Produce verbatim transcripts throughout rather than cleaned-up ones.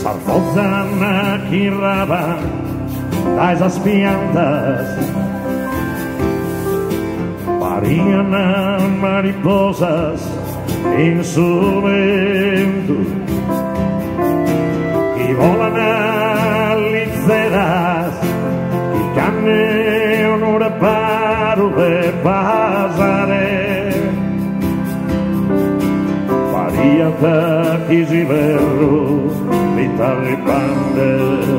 s'arfozan aquí raba das espiantas, parían mariposas en su vento y volan liceras y canne un'ora paro de pasare variata chi si verro guitarre bande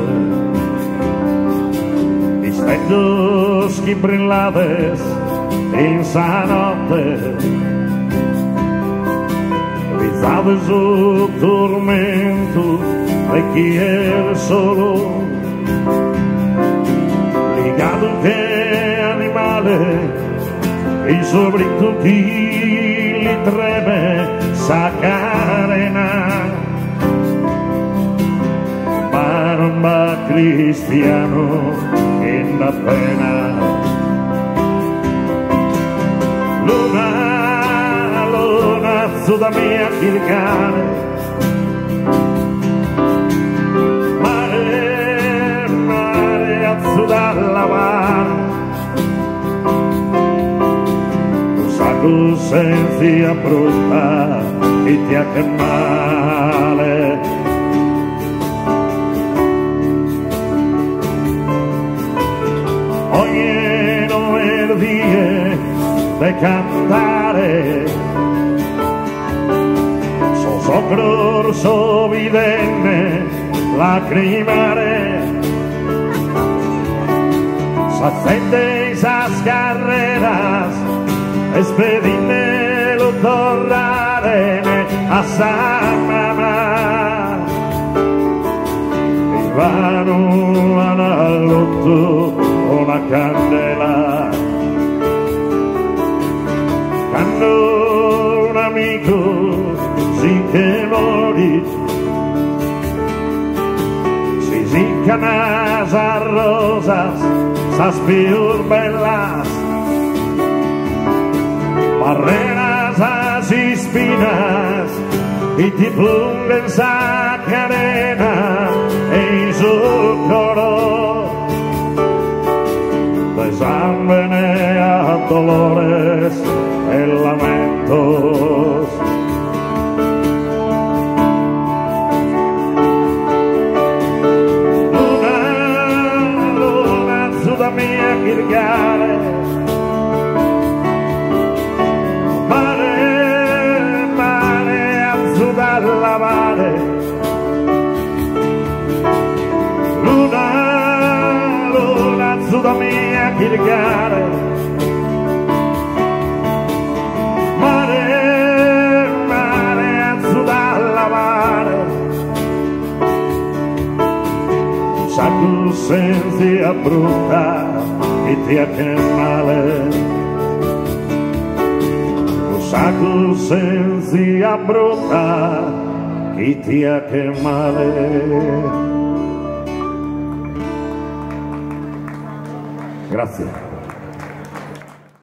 disfetos que brillades en esa notte rizaves o tormento de que era solo ligado que animale y sobre tu chi li treme sa carena maromba cristiano in la pena luna luna su da mia chiricare mare mare azzu da lavare un sacco senza brutta e ti ha che male ogni venerdì de cantare so socro so videnne lacrimare s'accende esas carreras espedine lo tornare a San Mamà e vanno all'otto una candela quando un amico si che morì si si canasa rosas sas più bellas barreras así espinas y te pongan esa cadena en su coro desámbene a dolores y lamentos luna, luna su da mia chiricare da lavare luna luna su da mia chiricare mare mare azzu da lavare un sacco senza brutta e ti ha che male sacco senza brutta chi ti ha che male. Grazie.